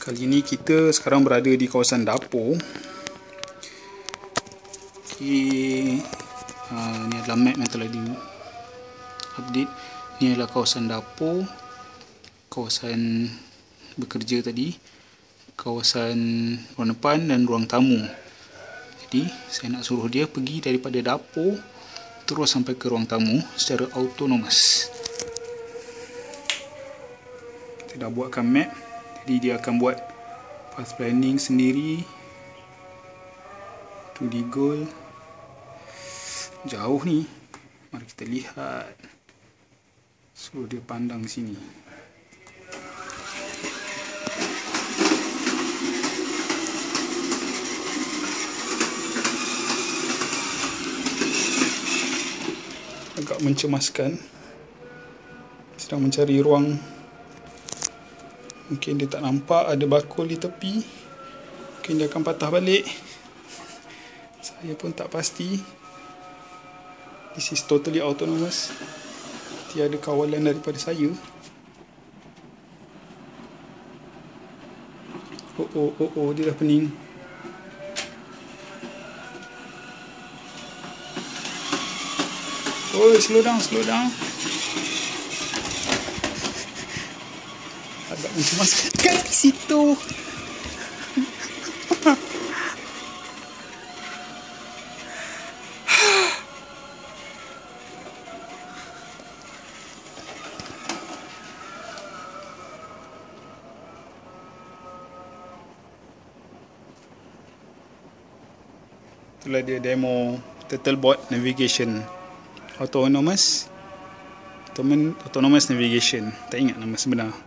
Kali ni kita sekarang berada di kawasan dapur. Okey, ni adalah map yang telah di update. Ni adalah kawasan dapur, kawasan bekerja tadi, kawasan ruang depan dan ruang tamu. Jadi saya nak suruh dia pergi daripada dapur terus sampai ke ruang tamu secara autonomous. Kita dah buatkan map, jadi dia akan buat path planning sendiri. Tu di goal jauh ni, mari kita lihat. Suruh dia pandang sini. Agak mencemaskan. Sedang mencari ruang. Mungkin dia tak nampak ada bakul di tepi. Mungkin dia akan patah balik. Saya pun tak pasti. This is totally autonomous. Tiada kawalan daripada saya. Oh, dia dah pening. Oh, slow down. Agak mencemaskan di situ. Itulah dia demo TurtleBot Navigation Autonomous Navigation. Tak ingat nama sebenar.